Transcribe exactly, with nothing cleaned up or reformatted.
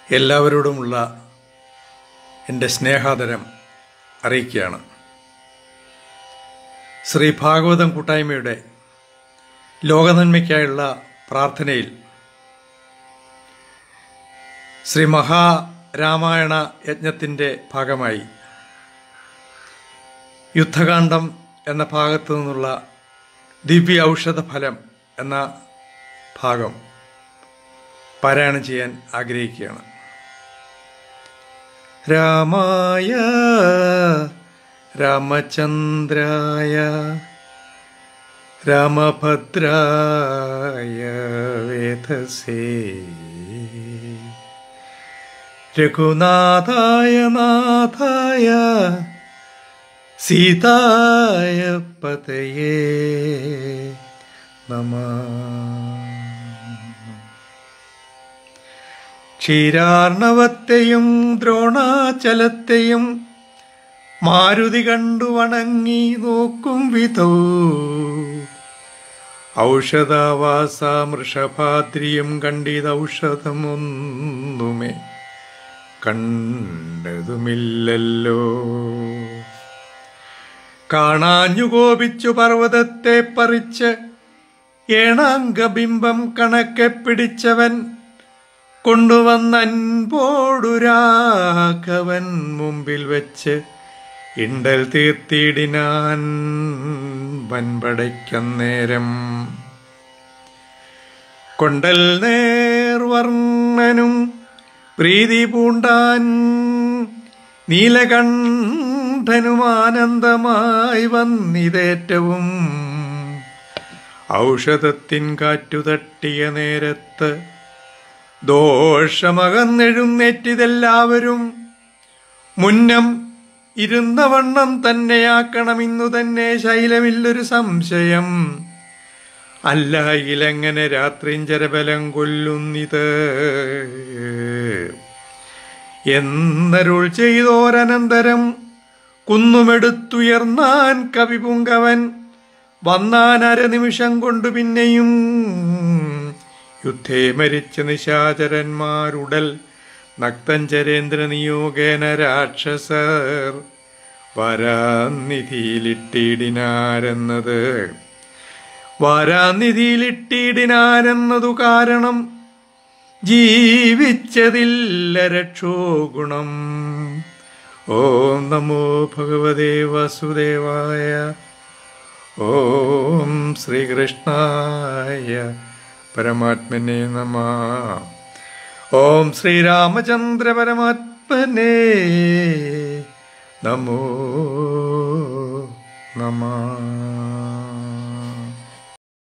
എല്ലാവരോടുമുള്ള എൻ്റെ സ്നേഹാദരം അറിയിക്കുകയാണ്. ശ്രീ ഭാഗവതം കൂട്ടായ്മയുടെ ലോകനന്മയ്ക്കായുള്ള പ്രാർത്ഥനയിൽ ശ്രീ മഹാരാമായണ യജ്ഞത്തിൻ്റെ ഭാഗമായി യുദ്ധകാന്ഡം എന്ന ഭാഗത്തു നിന്നുള്ള ദിവ്യ ഔഷധ ഫലം എന്ന ഭാഗം പാരായണം ചെയ്യാൻ ആഗ്രഹിക്കുകയാണ്. രാമായ രാമചന്ദ്രായ രാമഭദ്രായ വേധസേ രഘുനാഥായ നാഥായ സീതായ പതയേ നമഃ. ക്ഷീരാർണവത്തെയും ദ്രോണാചലത്തെയും മാരുതി കണ്ടു വണങ്ങി നോക്കും വിധോ ഔഷധവാസ മൃഷഭാദ്രിയും കണ്ടിതൗഷധമൊന്നുമേ കണ്ടതുമില്ലല്ലോ. കാണാഞ്ഞു കോപിച്ചു പർവ്വതത്തെ പറിച്ച് ഏണാംഗബിംബം കണക്കെ പിടിച്ചവൻ കൊണ്ടുവന്നൻപോടു രാഘവൻ മുമ്പിൽ വെച്ച് ഇണ്ടൽ തീർത്തിടിനാൻ വൻപടയ്ക്കന്നേരം. കൊണ്ടൽ നേർവർണ്ണനും പ്രീതി പൂണ്ടാൻ നീലകണ്ഠനും ആനന്ദമായി വന്നിതേറ്റവും ഔഷധത്തിൻ കാറ്റുതട്ടിയ നേരത്ത് ദോഷമകന്നെഴുന്നേറ്റിതെല്ലാവരും മുന്നം ഇരുന്ന വണ്ണം തന്നെയാക്കണമെന്നു തന്നെ ശൈലമില്ലൊരു സംശയം. അല്ലായിലെങ്ങനെ രാത്രിഞ്ചരബലം കൊല്ലുന്നിത് എന്നരുൾ ചെയ്തോരനന്തരം കുന്നുമെടുത്തുയർന്നാൻ കവിപുങ്കവൻ വന്നാൻ അരനിമിഷം കൊണ്ടു പിന്നെയും യുദ്ധേ മരിച്ച നിശാചരന്മാരുടൽ നക്തഞ്ചരേന്ദ്ര നിയോഗേന രാക്ഷസർ വാരാനിധിയിലിട്ടിടിനാരെന്നത് വാരാനിധിയിലിട്ടിടിനാരെന്നതു കാരണം ജീവിച്ചതില്ല രക്ഷോ ഗുണം. ഓം നമോ ഭഗവതേ വാസുദേവായ. ഓം ശ്രീകൃഷ്ണായ പരമാത്മനെ നമഃ. ഓം ശ്രീരാമചന്ദ്ര പരമാത്മനെ നമോ നമഃ.